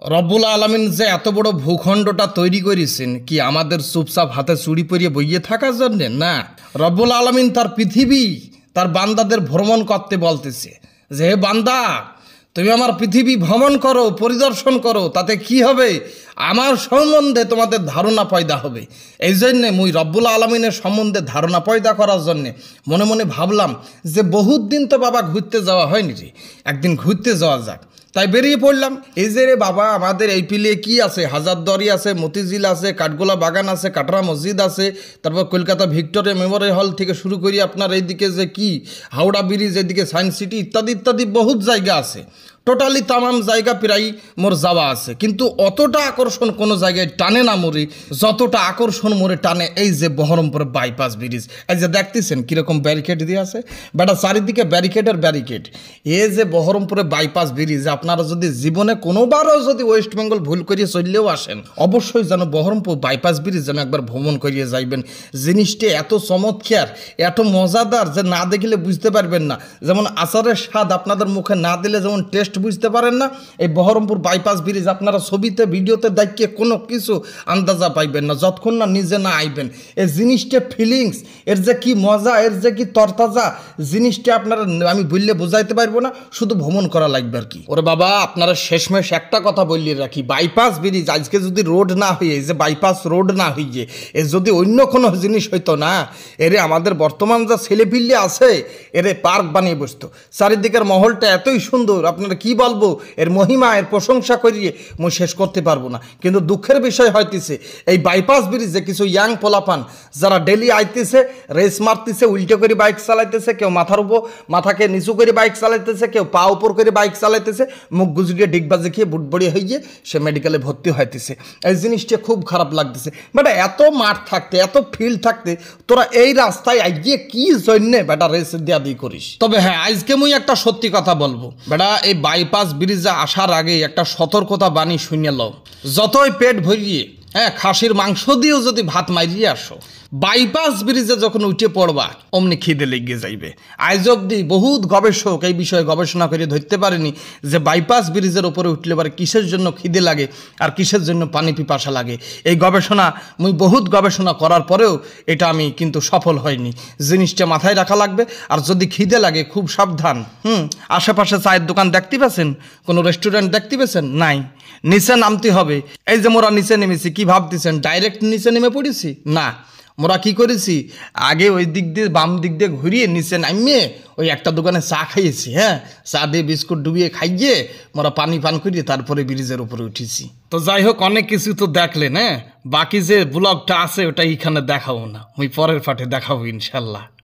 রব্বুল আলামিন যে এত বড় ভূখণ্ডটা তৈরি করেছেন কি আমাদের চুপচাপ হাতে চুরি পরিয়ে বইয়ে থাকার জন্যে না। রব্বুল আলামিন তার পৃথিবী তার বান্দাদের ভ্রমণ করতে বলতেছে যে হে বান্দা তুমি আমার পৃথিবী ভ্রমণ করো, পরিদর্শন করো, তাতে কি হবে আমার সম্বন্ধে তোমাদের ধারণা পয়দা হবে। এই জন্যে মুই রব্বুল আলামিনের সম্বন্ধে ধারণা পয়দা করার জন্যে মনে মনে ভাবলাম যে বহুত দিন তো বাবা ঘুরতে যাওয়া হয়নি রে, একদিন ঘুরতে যাওয়া যাক। তাই বেরিয়ে পড়লাম। এই যে রে বাবা আমাদের এই পিলে কি আছে, হাজারদুয়ারি আছে, মতিঝিল আছে, কাঠগোলা বাগান আছে, কাটরা মসজিদ আছে, তারপর কলকাতা ভিক্টোরিয়া মেমোরিয়াল হল থেকে শুরু করি আপনার এইদিকে যে কি হাওড়া ব্রিজ, এদিকে সায়েন্স সিটি ইত্যাদি ইত্যাদি বহুত জায়গা আছে। টোটালি তামাম জায়গা প্রায় মোর যাওয়া আছে, কিন্তু অতটা আকর্ষণ কোনো জায়গায় টানে না মোরে যতটা আকর্ষণ মোরে টানে এই যে বহরমপুরের বাইপাস ব্রিজ। এই যে দেখতেছেন কীরকম ব্যারিকেড দিয়ে আছে, বেটা চারিদিকে ব্যারিকেডের ব্যারিকেড। এই যে বহরমপুরের বাইপাস ব্রিজ আপনারা যদি জীবনে কোনোবারও যদি ওয়েস্ট বেঙ্গল ভুল করিয়ে চললেও আসেন, অবশ্যই যেন বহরমপুর বাইপাস ব্রিজ যেন একবার ভ্রমণ করিয়ে যাইবেন। জিনিসটি এত চমৎকার, এত মজাদার যে না দেখলে বুঝতে পারবেন না। যেমন আচারের স্বাদ আপনাদের মুখে না দিলে যেমন টেস্ট বুঝতে পারেন না, এই বহরমপুর বাইপাস ব্রিজ আপনারা ছবিতে ভিডিওতে দেখিয়ে কোনো কিছু আন্দাজা পাইবেন না যতক্ষণ না নিজে না আইবেন। এই জিনিসটা ফিলিংস, এর যে কি মজা, এর যে কি তরতাজা জিনিসটা আপনারা আমি বললে বোঝাইতে পারবো না, শুধু ভ্রমণ করা লাগবে আর কি। ওরে বাবা আপনারা শেষমেশ একটা কথা বললিয়ে রাখি, বাইপাস ব্রিজ আজকে যদি রোড না হয়ে, যে বাইপাস রোড না হইয়ে এ যদি অন্য কোনো জিনিস হইতো না, এরে আমাদের বর্তমান যা ছেলেপিল্লে আছে এরে পার্ক বানিয়ে বসতো। চারিদিকের মহলটা এতই সুন্দর, আপনারা কি বলবো, এর মহিমা এর প্রশংসা করিয়ে মই শেষ করতে পারবো না। কিন্তু দুঃখের বিষয় হইতেছে এই বাইপাস ব্রিজে কিছু ইয়াং পোলাপান যারা ডেলি আইতেছে, রেস মারতেছে, উল্টো করে বাইক চালাইতেছে, কেউ মাথার উপর মাথাকে নিচু করে বাইক চালাইতেছে, কেউ পা উপর করে বাইক চালাইতেছে, মুখ গুজরিয়ে ডিগবাজি খেয়ে বুটবড়ি হইয়ে সে মেডিকেলে ভর্তি হইতেছে। এই জিনিসটা খুব খারাপ লাগতেছে। বেটা এত মাঠ থাকতে, এত ফিল্ড থাকতে তোরা এই রাস্তায় আইয়ে কি জন্যে বেটা রেস দেয়া দিয়ে করিস? তবে হ্যাঁ, আজকে মুই একটা সত্যি কথা বলবো, বেটা এই বাইপাস ব্রিজে আসার আগে একটা সতর্কতা বাণী শুনে লও। যতই পেট ভরিয়ে খাসির মাংস দিয়েও যদি ভাত মারিয়ে আসো, বাইপাস ব্রিজে যখন উঠে পড়বা অমনি খিদে লেগে যাইবে। আজ অব্দি বহুত গবেষক এই বিষয়ে গবেষণা করে ধরতে পারেনি যে বাইপাস ব্রিজের ওপরে উঠলে পারে কিসের জন্য খিদে লাগে আর কিসের জন্য পানি পিপাসা লাগে। এই গবেষণা মুই বহুত গবেষণা করার পরেও এটা আমি কিন্তু সফল হয়নি। জিনিসটা মাথায় রাখা লাগবে। আর যদি খিদে লাগে খুব সাবধান। আশেপাশে চায়ের দোকান দেখতে পাচ্ছেন, কোনো রেস্টুরেন্ট দেখতে পাচ্ছেন? নাই, নিচে নামতে হবে। এই যে মোরা নিচে নেমেছি, কি ভাবতেছেন ডাইরেক্ট নিচে নেমে পড়েছি? না, মোরা কি করেছি, আগে ওই দিক দিয়ে বাম দিক দিয়ে ঘুরিয়ে নিচে নামিয়ে ওই একটা দোকানে চা খাইয়েছি। চা দিয়ে বিস্কুট ডুবিয়ে খাইয়ে মোরা পানি পান করিয়ে তারপরে ব্রিজের উপরে উঠেছি। তো যাই হোক, অনেক কিছু তো দেখলেন। বাকি যে ব্লগটা আছে ওটা এইখানে দেখাবো না, ওই পরের পাঠে দেখাবো ইনশাল্লাহ।